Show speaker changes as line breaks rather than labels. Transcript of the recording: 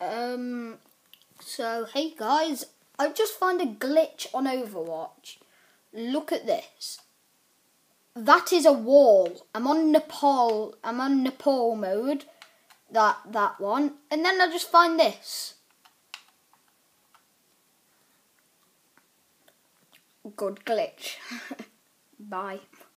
So hey guys, I just found a glitch on Overwatch. Look at this. That is a wall. I'm on Nepal mode. That one. And then I just find this. Good glitch. Bye.